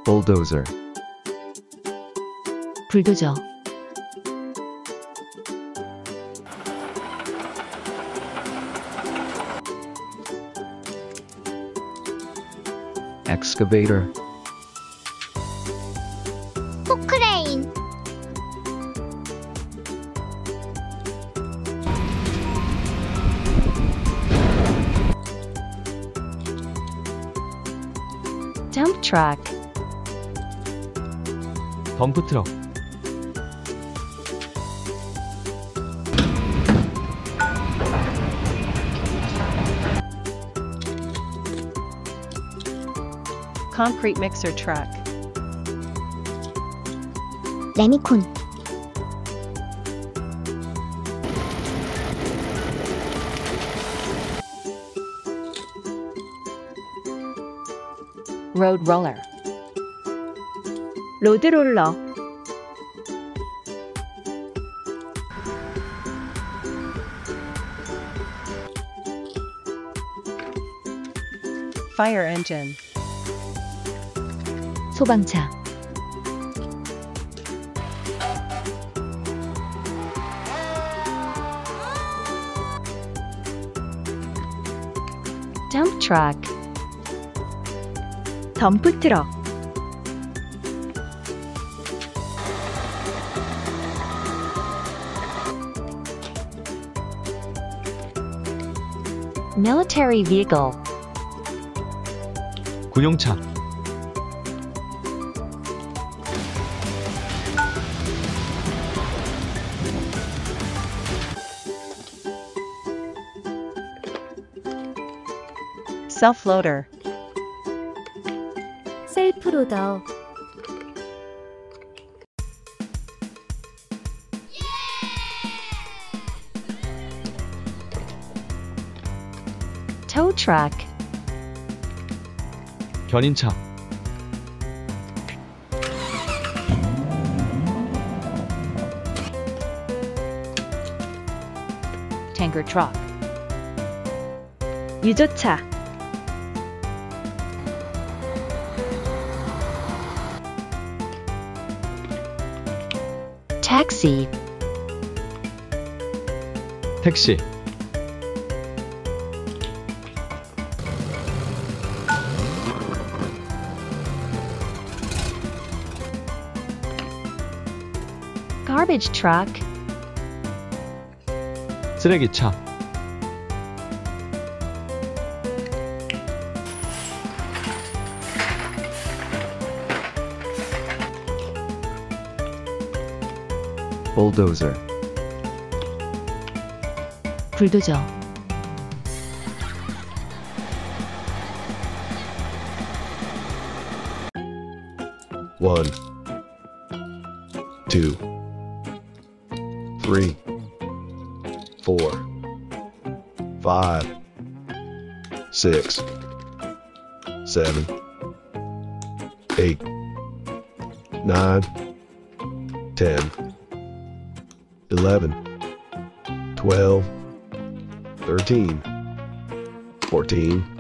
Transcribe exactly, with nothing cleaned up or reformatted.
bulldozer, 불도저, excavator, 포크레인, dump truck, 덤프트럭, concrete mixer truck, 레미콘, road roller, 로드롤러, fire engine, 소방차, dump truck, 덤프트럭, military vehicle, 군용차, self-loader, 셀프로더, tow truck, 견인차, tanker truck, 유조차, taxi, 택시, garbage truck, 쓰레기차, bulldozer, 불도저, One, two, three, four, five, six, seven, eight, nine, ten, eleven, twelve, thirteen, fourteen,